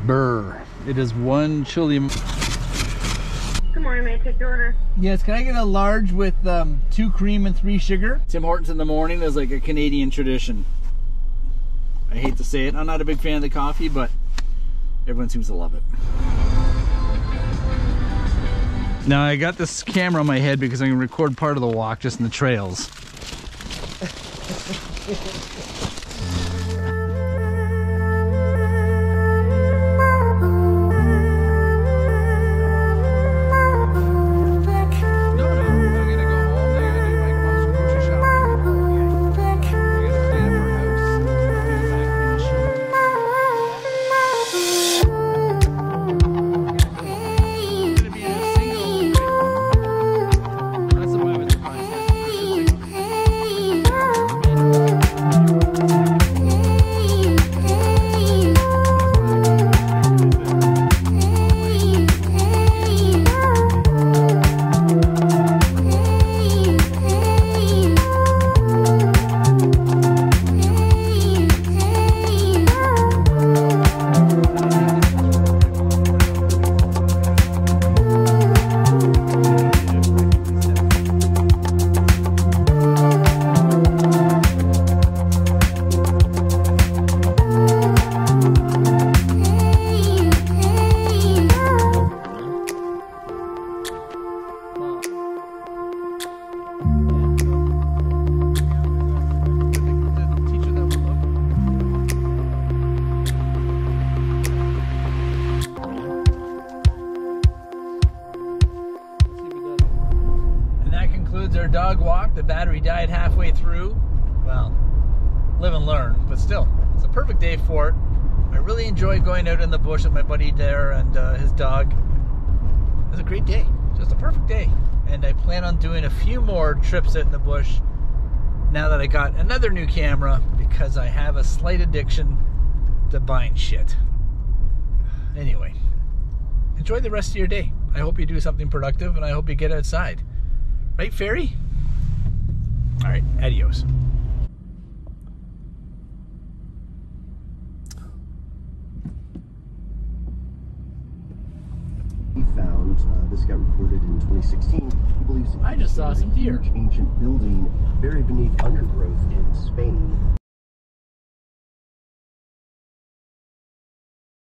Brr. It is one chili. Good morning, may I take your order? Yes, can I get a large with 2 cream and 3 sugar? Tim Hortons in the morning is like a Canadian tradition. I hate to say it, I'm not a big fan of the coffee, but everyone seems to love it. Now I got this camera on my head because I can record part of the walk just in the trails. Our dog walk. The battery died halfway through. Well, live and learn, but still, it's a perfect day for it. I really enjoyed going out in the bush with my buddy there and his dog. It was a great day, just a perfect day. And I plan on doing a few more trips out in the bush now that I got another new camera, because I have a slight addiction to buying shit. Anyway, enjoy the rest of your day. I hope you do something productive, and I hope you get outside. Right, Fairy? All right, adios. He found, this got reported in 2016. He believes I just saw some deer. Ancient building buried beneath undergrowth in Spain.